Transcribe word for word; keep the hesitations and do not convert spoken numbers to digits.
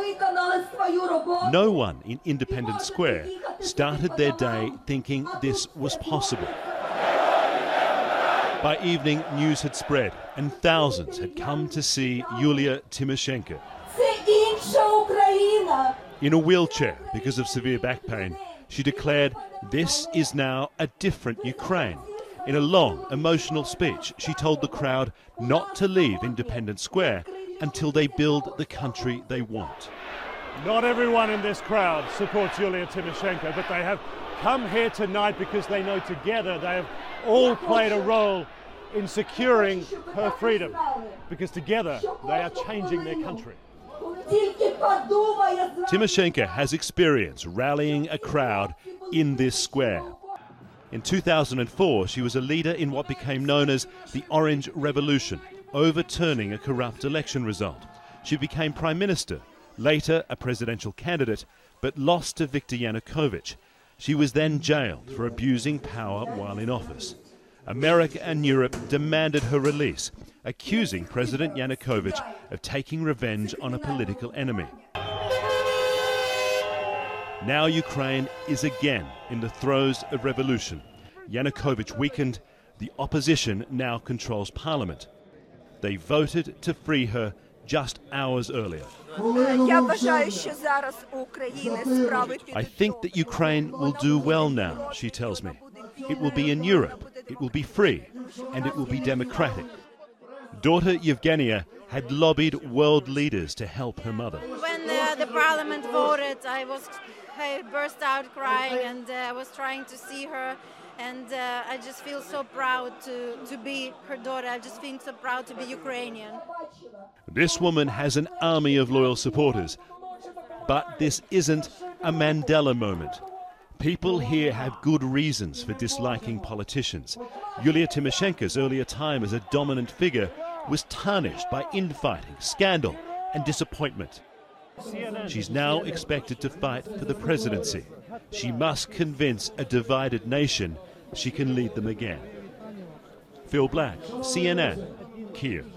No one in Independence Square started their day thinking this was possible. By evening, news had spread, and thousands had come to see Yulia Tymoshenko. In a wheelchair because of severe back pain, she declared this is now a different Ukraine. In a long, emotional speech, she told the crowd not to leave Independence Square until they build the country they want. Not everyone in this crowd supports Yulia Tymoshenko, but they have come here tonight because they know together they have all played a role in securing her freedom, because together they are changing their country. Tymoshenko has experience rallying a crowd in this square. In two thousand four, she was a leader in what became known as the Orange Revolution, overturning a corrupt election result. She became Prime Minister, later a presidential candidate, but lost to Viktor Yanukovych. She was then jailed for abusing power while in office. America and Europe demanded her release, accusing President Yanukovych of taking revenge on a political enemy. Now Ukraine is again in the throes of revolution. Yanukovych weakened, the opposition now controls parliament. They voted to free her just hours earlier. I think that Ukraine will do well now, she tells me. It will be in Europe, it will be free, and it will be democratic. Daughter Yevgenia had lobbied world leaders to help her mother. When uh, the parliament voted, I was I burst out crying, and I uh, was trying to see her, and uh, I just feel so proud to, to be her daughter. I just feel so proud to be Ukrainian. This woman has an army of loyal supporters, but this isn't a Mandela moment. People here have good reasons for disliking politicians. Yulia Tymoshenko's earlier time as a dominant figure was tarnished by infighting, scandal, and disappointment. She's now expected to fight for the presidency. She must convince a divided nation she can lead them again. Phil Black, C N N, Kiev.